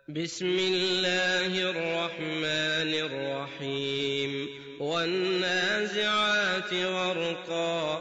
بسم الله الرحمن الرحيم والنازعات غرقا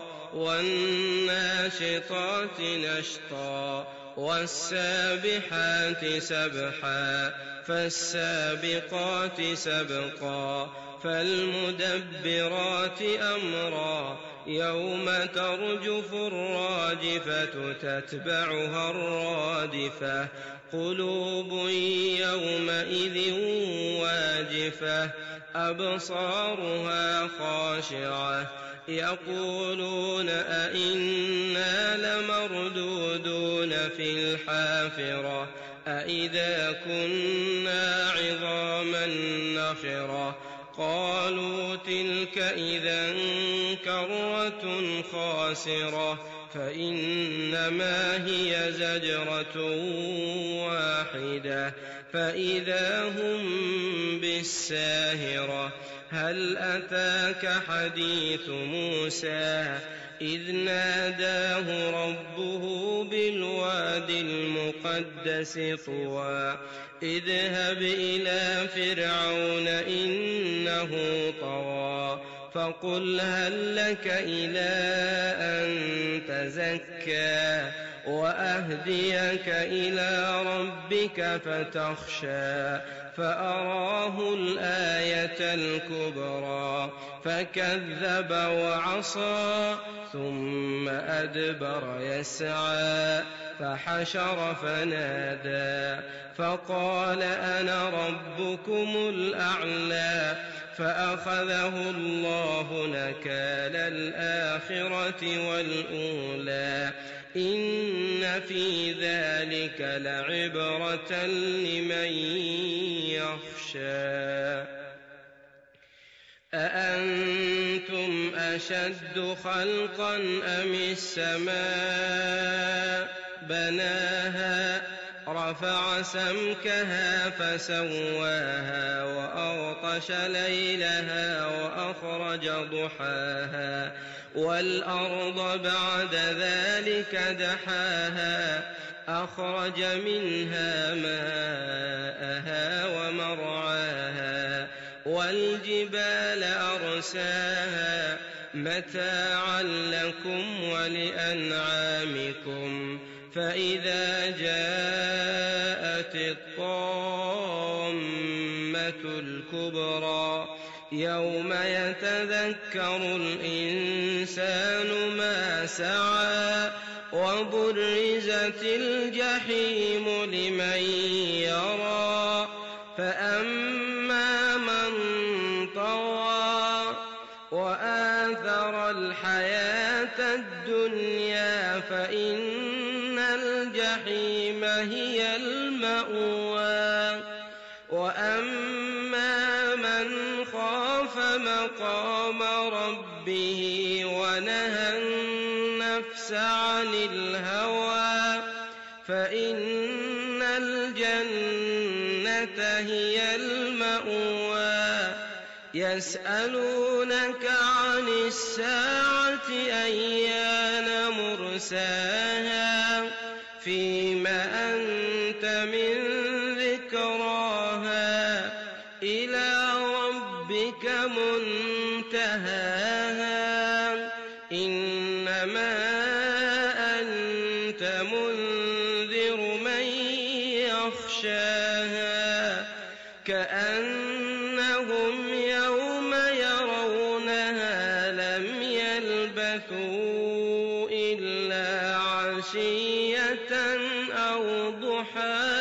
والناشطات نشطا والسابحات سبحا فالسابقات سبقا فالمدبرات أمرا يوم ترجف الراجفة تتبعها الرادفة قلوب يومئذ واجفة أبصارها خاشعة يقولون أئنا لمردودون في الحافرة أئذا كنا عظاما نخرة قالوا تلك إذا كرة خاسرة فإنما هي زجرة واحدة فإذا هم بالساهرة هل أتاك حديث موسى إذ ناداه ربه بالواد المقدس طوى اذهب إلى فرعون إنه طغى فقل هل لك إلى أن تزكى وأهديك إلى ربك فتخشى فأراه الآية الكبرى فكذب وعصى ثم أدبر يسعى فحشر فنادى فقال أنا ربكم الأعلى فأخذه الله نكال الآخرة والأولى إن في ذلك لعبرة لمن يخشى أأنتم أشد خلقا أم السماء بناها رفع سمكها فسواها وأغطش ليلها وأخرج ضحاها والأرض بعد ذلك دحاها أخرج منها ماءها ومرعاها والجبال أرساها متاعا لكم ولأنعامكم فإذا جاءت الطامة الكبرى يوم يتذكر الإنسان ما سعى وبرزت الجحيم لمن يرى فأما من طغى وآثر الحياة الدنيا فإن الجحيم هي المأوى وأما من خاف مقام ربه ونهى النفس عن الهوى فإن الجنة هي المأوى يسألونك عن الساعة أيان مرساها فيم أنت من ذكراها إلى ربك منتهاها إنما أنت منذر من يخشاها كأنهم يوم يرونها لم يلبثوا إلا عشية أو ضحاها